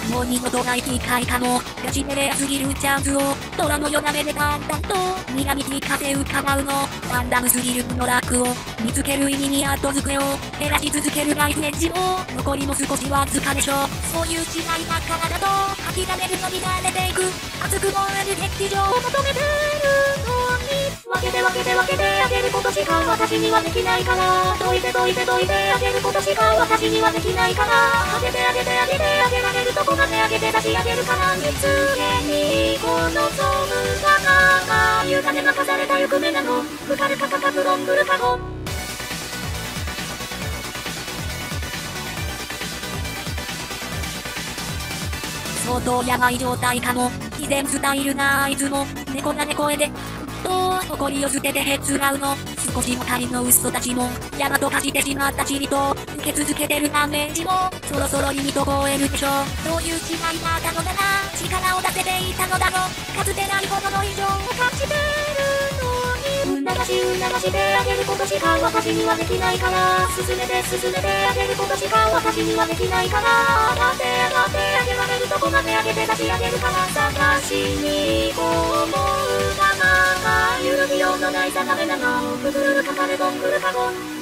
もう二度とない機会かも。ガチめレアすぎるチャンスを、虎のような目で淡々と、苦み聞かせ伺うの。ランダムすぎる無の楽を、見つける意味に後付けを、減らし続けるライフエッジを、残りも少しわずかでしょ。そういう違いが体と、諦めるのに慣れていく。熱く燃える劇場を求めてるのに。分けてあげることしか私にはできないから。どいてあげることしか私にはできないから。あげてあげられるとこまであげて出しあげるから。見つけにこのソムが優雅で任された行方なの。浮かれかかかブロンブルカゴン。相当やばい状態かも。依然スタイルなあいつも猫な声で誇りを捨ててへつらうの。少しも他人の嘘たちもヤマと化してしまったチリと受け続けてるダメージもそろそろリミット超えるでしょ。どういう違いがあったのかな。力を出せていたのだろう。かつてないほどの異常を感じてるのに。促してあげることしか私にはできないから。進めてあげることしか私にはできないから。上がってあげられるとこまであげて出しあげるから。探しにこう思うがまま揺るぎようのない定めなの。くぐるかかれゴングルカゴン。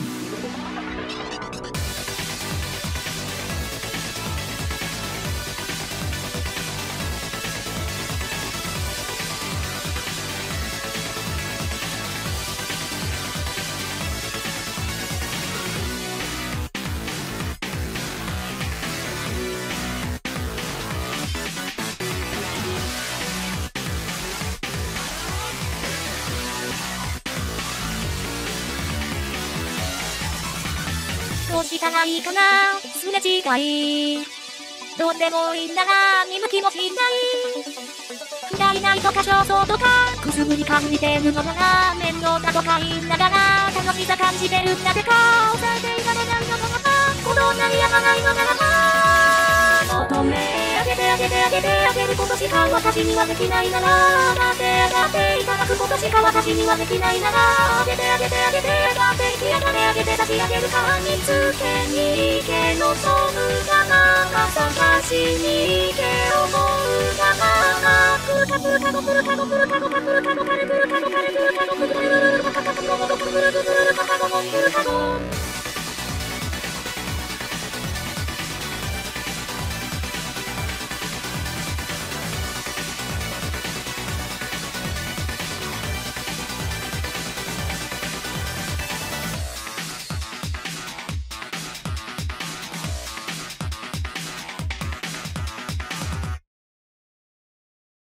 どうしたらいいかな。すれ違いどうでもいいんだが見向きもしない。嫌いな人か焦燥とかくすぶり感じてるのなら面倒だとか言いながら楽しさ感じてるんだってか。抑えていられないのならばこのなりやまないのならば求めあげることしか私にはできないなら。上がっていただくことしか私にはできないなら。上げて上げて引き上げて出し上げるから。見つけに行けのソムがま探しに行け思うがまプルカゴカレプルカゴカレプルカゴプルカゴプルカゴプルカゴプルカゴプルカゴプルカゴプルカゴプルカゴ